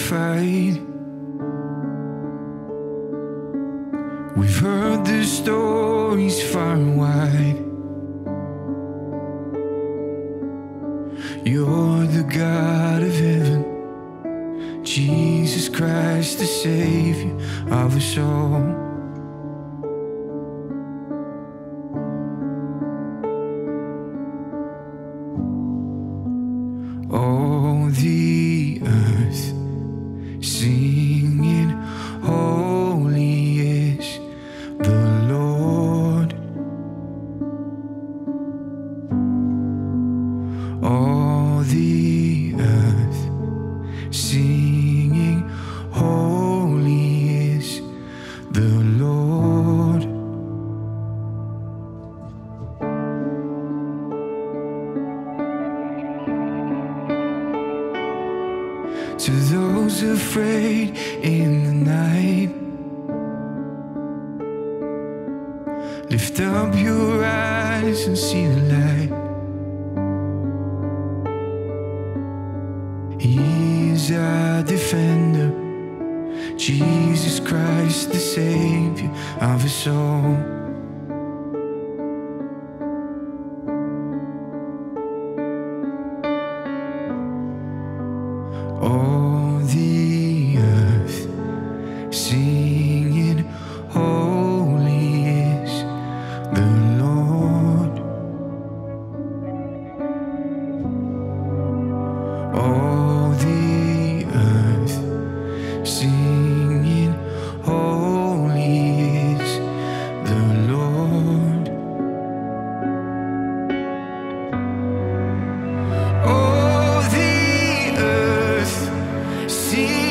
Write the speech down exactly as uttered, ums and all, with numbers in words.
fight. We've heard the stories far and wide. You're the God of heaven, Jesus Christ, the Savior of us all. All the earth singing, holy is the Lord. All the earth singing, holy is the Lord. To those afraid in the night, lift up your eyes and see the light. He is our defender, Jesus Christ, the Savior of us all. All the earth singing, holy is the Lord. All the earth singing, holy is the Lord. All the earth singing,